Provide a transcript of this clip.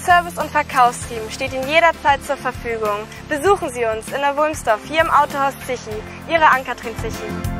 Service und Verkaufsteam steht Ihnen jederzeit zur Verfügung. Besuchen Sie uns in der Wulmsdorf hier im Autohaus Zichi, Ihre Ann-Kathrin Zichi.